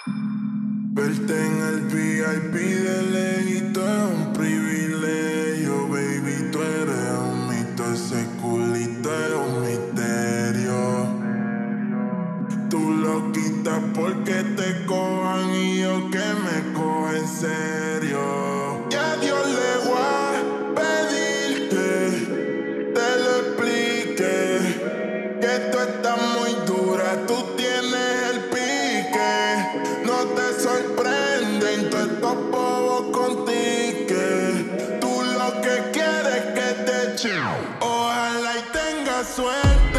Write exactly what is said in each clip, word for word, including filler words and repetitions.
Verte en el V I P de lejito es un privilegio, baby, tú eres un mito, ese culito es un misterio. Tú lo quitas porque te cojan y yo que me cojo en serio. Y a Dios le voy a pedir que te lo explique, que tú estás muy dura, tú tienes el pique. No te sorprenden todos estos bobos contigo. Tú lo que quieres es que te echen. Ojalá y tengas suerte.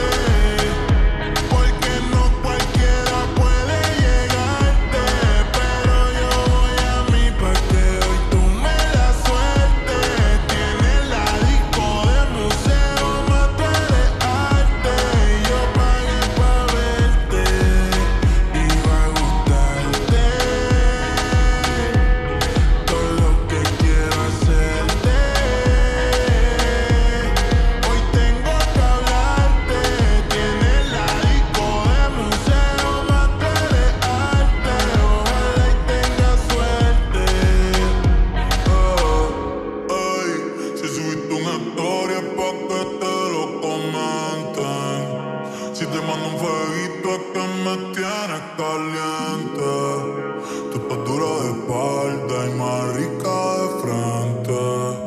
Si te mando un fueguito es que me tienes caliente. Tú estás dura de espalda y más rica de frente.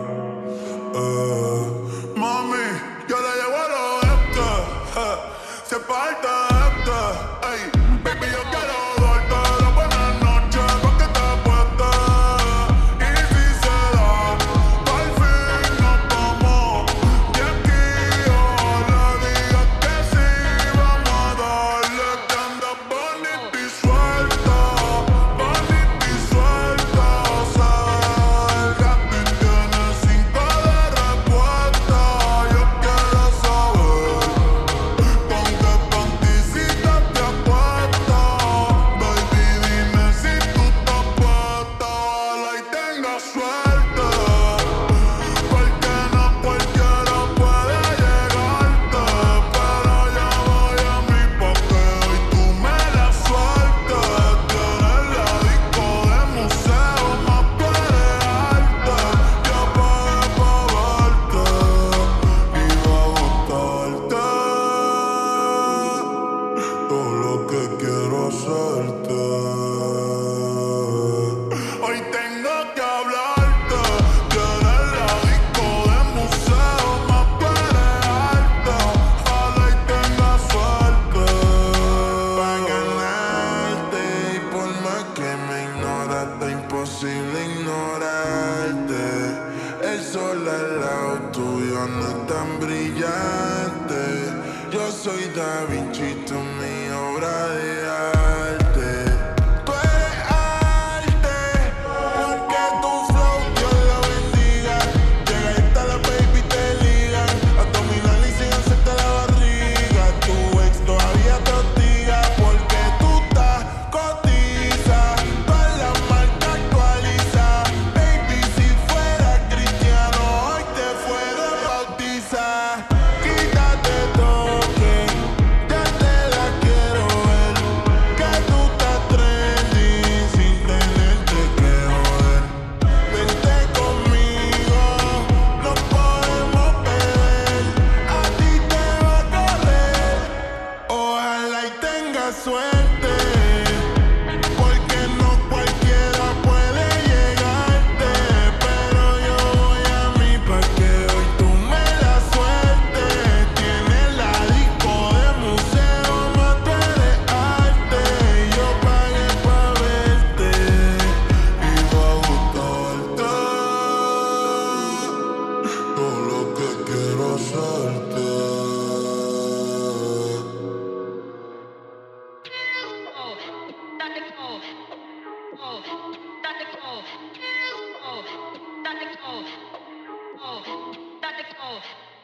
eh. Mami, yo le llevo a los este, eh. Si es parte este, ey. Baby, yo quiero darte la buena noche pa' que te apuestes. Y si se da, al fin nos vamos de aquí. Ojalá digas que sí. Hoy tengo que hablarte, que eres la disco de museo más perrearte. Ojalá y tengas suerte pa' ganarte. Y por más que me ignoras, está imposible ignorarte. El sol al lado tuyo no es tan brillante. Yo soy Da Vinci, tú mi obra de arte. Suerte, porque no cualquiera puede llegarte, pero yo voy a mí pa' que hoy tú me la sueltes. Tienes la disco de museo, más tú eres arte. Yo pagué pa' verte y pa' gustarte. Todo lo que quiero hacerte. Oh, that's the call. Oh, that's the call. Oh, that's the call.